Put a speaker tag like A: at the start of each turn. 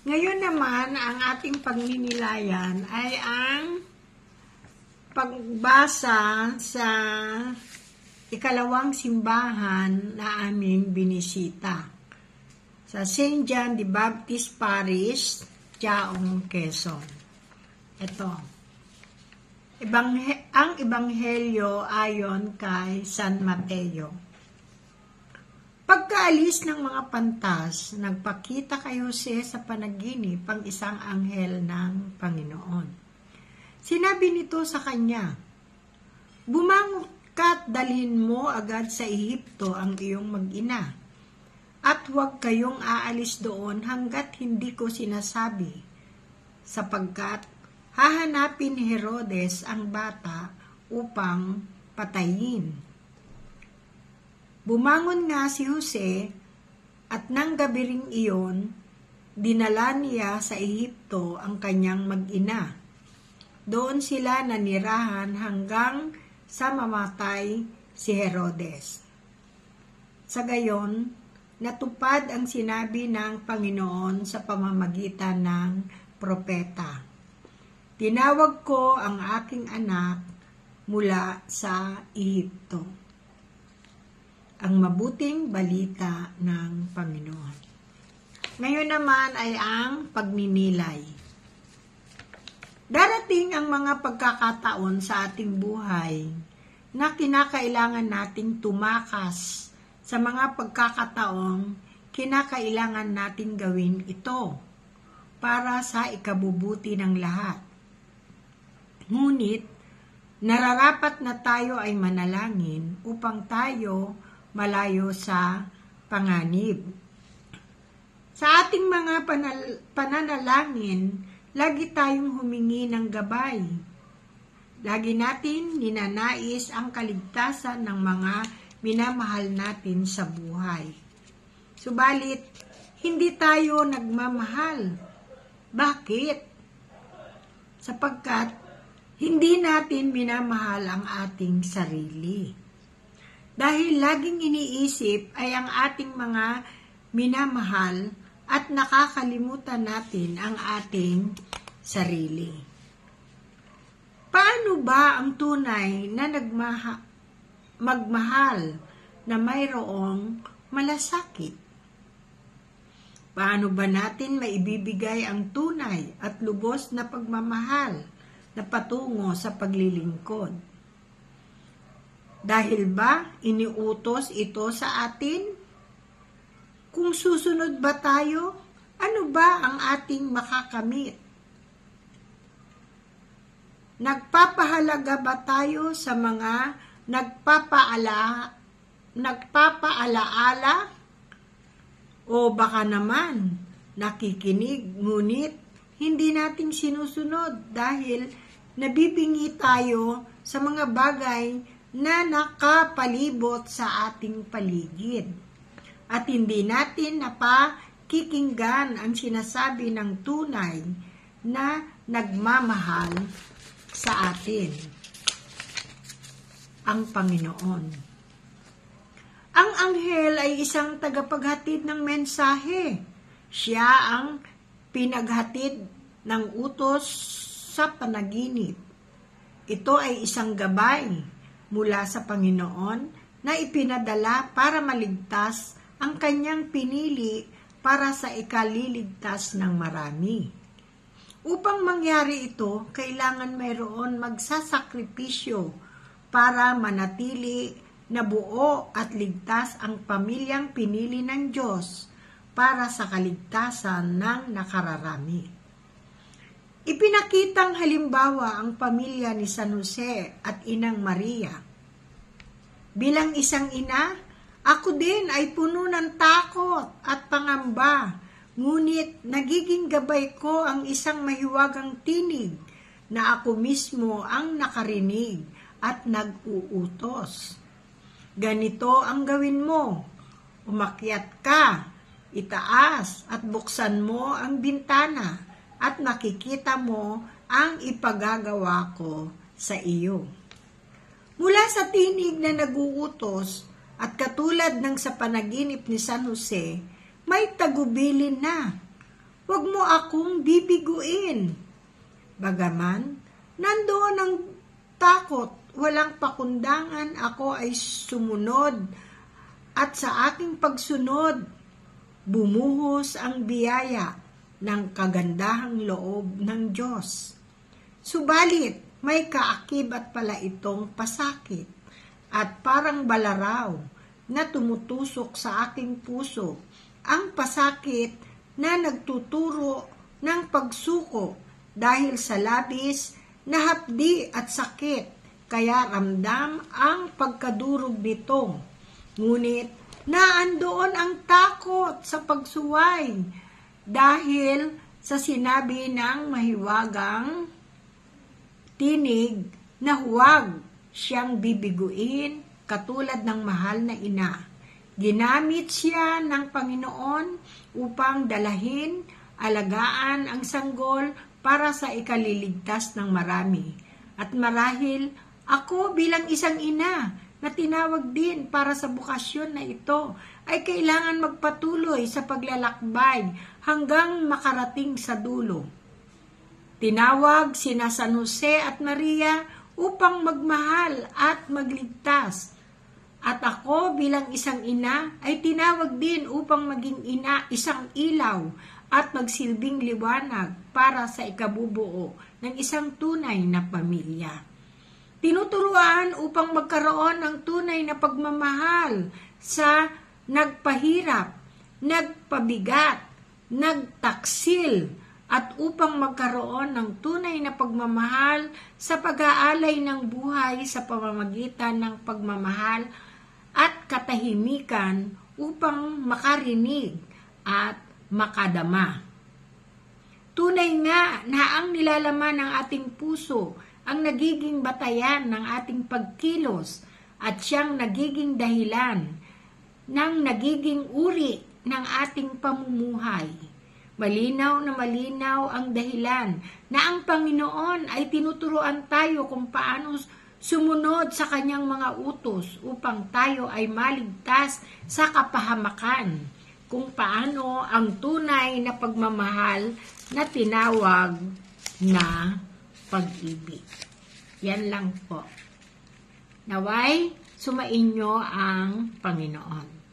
A: Ngayon naman, ang ating pagninilayan ay ang pagbasa sa ikalawang simbahan na aming binisita sa St. John the Baptist Parish, Chaong, Quezon. Ito. Ang Ebanghelyo ayon kay San Mateo. Pagkaalis ng mga pantas, nagpakita kay Jose sa panaginip ang isang anghel ng Panginoon. Sinabi nito sa kanya, "Bumangon ka't dalhin mo agad sa Ehipto ang iyong mag-ina, at huwag kayong aalis doon hanggat hindi ko sinasabi, sapagkat hahanapin ni Herodes ang bata upang patayin." Bumangon nga si Jose, at nang gabi ring iyon, dinala niya sa Ehipto ang kanyang mag-ina. Doon sila nanirahan hanggang sa mamatay si Herodes. Sa gayon, natupad ang sinabi ng Panginoon sa pamamagitan ng propeta. "Tinawag ko ang aking anak mula sa Ehipto." Ang mabuting balita ng Panginoon. Ngayon naman ay ang pagninilay. Darating ang mga pagkakataon sa ating buhay na kinakailangan nating tumakas sa mga pagkakataong kinakailangan nating gawin ito para sa ikabubuti ng lahat. Ngunit, nararapat na tayo ay manalangin upang tayo malayo sa panganib. Sa ating mga pananalangin, lagi tayong humingi ng gabay. Lagi natin ninanais ang kaligtasan ng mga minamahal natin sa buhay. Subalit, hindi tayo nagmamahal. Bakit? Sapagkat hindi natin minamahal ang ating sarili. Dahil laging iniisip ay ang ating mga minamahal at nakakalimutan natin ang ating sarili. Paano ba ang tunay na magmahal na mayroong malasakit? Paano ba natin maibibigay ang tunay at lubos na pagmamahal na patungo sa paglilingkod? Dahil ba iniutos ito sa atin? Kung susunod ba tayo, ano ba ang ating makakamit? Nagpapahalaga ba tayo sa mga nagpapaalaala? O baka naman nakikinig ngunit hindi natin sinusunod dahil nabibingi tayo sa mga bagay na nakapalibot sa ating paligid. At hindi natin napakikinggan ang sinasabi ng tunay na nagmamahal sa atin, ang Panginoon. Ang anghel ay isang tagapaghatid ng mensahe. Siya ang pinaghatid ng utos sa panaginip. Ito ay isang gabay mula sa Panginoon na ipinadala para maligtas ang kanyang pinili para sa ikaliligtas ng marami. Upang mangyari ito, kailangan mayroon magsasakripisyo para manatili na buo at ligtas ang pamilyang pinili ng Diyos para sa kaligtasan ng nakararami. Ipinakitang halimbawa ang pamilya ni San Jose at Inang Maria. Bilang isang ina, ako din ay puno ng takot at pangamba, ngunit nagiging gabay ko ang isang mahiwagang tinig na ako mismo ang nakarinig at nag-uutos. Ganito ang gawin mo, umakyat ka, itaas at buksan mo ang bintana at makikita mo ang ipagagawa ko sa iyo. Mula sa tinig na nag-uutos at katulad ng sa panaginip ni San Jose, may tagubilin na. huwag mo akong bibiguin. Bagaman, nandoon ang takot, walang pakundangan, ako ay sumunod at sa aking pagsunod, bumuhos ang biyaya ng kagandahang loob ng Diyos. Subalit, may kaakibat pala itong pasakit at parang balaraw na tumutusok sa aking puso. Ang pasakit na nagtuturo ng pagsuko dahil sa labis na hapdi at sakit, kaya ramdam ang pagkadurog nito. Ngunit naandoon ang takot sa pagsuway dahil sa sinabi ng mahiwagang tinig na huwag siyang bibiguin katulad ng mahal na ina. Ginamit siya ng Panginoon upang dalahin, alagaan ang sanggol para sa ikaliligtas ng marami. At marahil ako bilang isang ina na tinawag din para sa bukasyon na ito ay kailangan magpatuloy sa paglalakbay hanggang makarating sa dulo. Tinawag sina San Jose at Maria upang magmahal at magligtas. At ako bilang isang ina ay tinawag din upang maging isang ilaw at magsilbing liwanag para sa ikabubuo ng isang tunay na pamilya. Tinuturuan upang magkaroon ng tunay na pagmamahal sa nagpahirap, nagpabigat, nagtaksil, at upang magkaroon ng tunay na pagmamahal sa pag-aalay ng buhay sa pamamagitan ng pagmamahal at katahimikan upang makarinig at makadama. Tunay nga na ang nilalaman ng ating puso ang nagiging batayan ng ating pagkilos at siyang nagiging dahilan ng nagiging uri ng ating pamumuhay. Malinaw na malinaw ang dahilan na ang Panginoon ay tinuturuan tayo kung paano sumunod sa kanyang mga utos upang tayo ay maligtas sa kapahamakan, kung paano ang tunay na pagmamahal na tinawag na pag-ibig. Yan lang po. Naway, sumainyo ang Panginoon.